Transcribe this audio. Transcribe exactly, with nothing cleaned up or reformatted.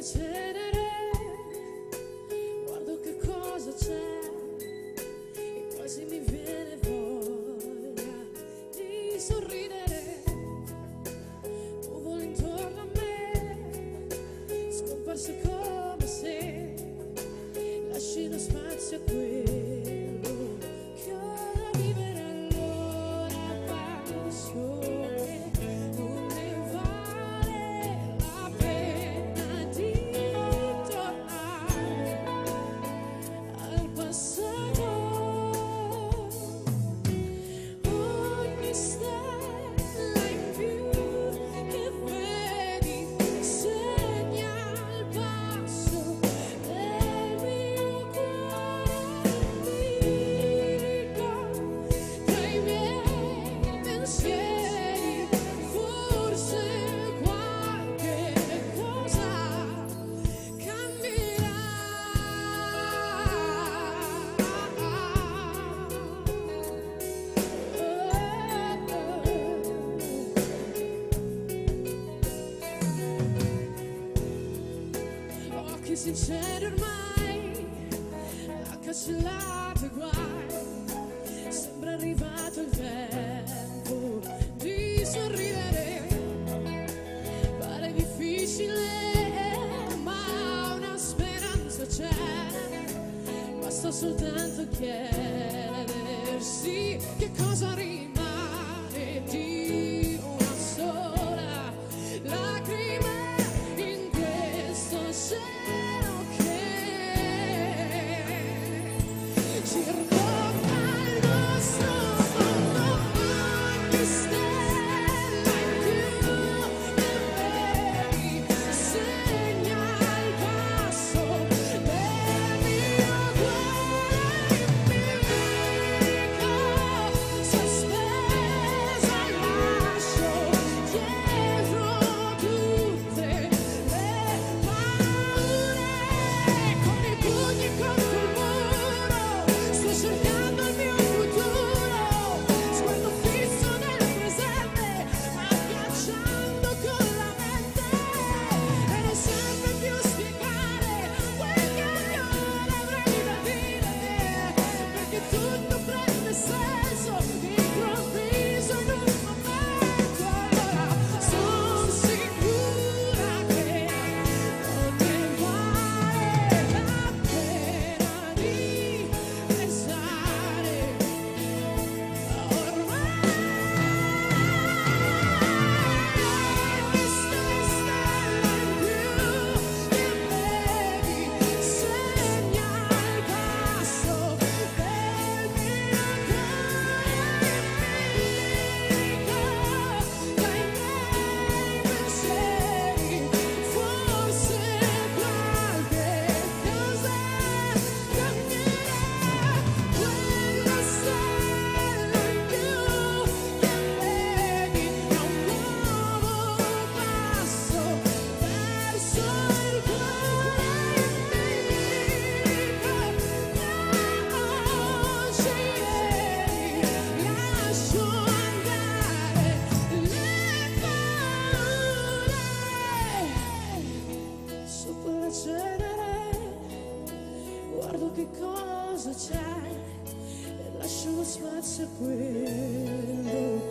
la cenere, guardo che cosa c'è e quasi mi viene voglia di sorridere. Nuvole intorno a me, scomparse come se lasciano spazio a quello che ho da vivere. Allora penso che non ne vale la pena di tornare al passato. Ogni stella in più che vedi segna il passo del mio cuore empirico. Tra i miei pensieri forse qualche cosa cambierà. Occhi sinceri ormai, ha cancellato i guai, sembra arrivato il tempo di sorridere. Pare difficile, ma una speranza c'è, basta soltanto chiedersi che cosa rimane di una sola lacrima in questo cielo che circonda il nostro mondo. Ogni stella in più che vedi segna il passo del mio cuore empirico, sospesa al lascio dietro tutte le paure. Con i pugni contro il muro sto cercando il mio futuro, sguardo fisso nel presente, agghiacciando con la mente, e non serve più spiegare quel che io avrei da dire, perché tutto prende senso improvviso in un momento. Allora sono sicura che non ne vale la pena di pensare ormai. Ogni stella in più che vedi segna il passo del mio cuore empirico. Tra i miei pensieri forse qualche cosa cambierà. Quella stella in più che vedi è un nuovo passo verso il cuore empirico. Oggi e ieri lascio andare le paure. Sotto la cenere guardo che cosa c'è e lascio lo spazio a quello